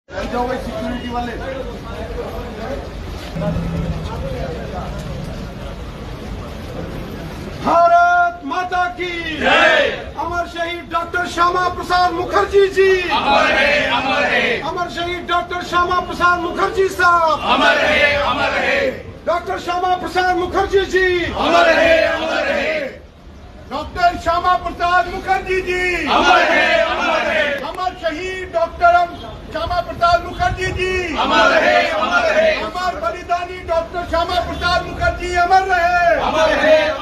जाओ भाई सिक्योरिटी वाले। भारत माता की जय। अमर शहीद डॉक्टर श्यामा प्रसाद मुखर्जी जी अमर है, अमर है। अमर शहीद डॉक्टर श्यामा प्रसाद मुखर्जी साहब अमर है, अमर है। डॉक्टर श्यामा प्रसाद मुखर्जी जी अमर है, अमर है। डॉक्टर श्यामा प्रसाद मुखर्जी जी अमर है, अमर है। अमर शहीद डॉक्टर श्यामा प्रसाद मुखर्जी जी अमर है, अमर है। अमर बलिदानी डॉक्टर श्यामा प्रसाद मुखर्जी अमर रहे। अमर है,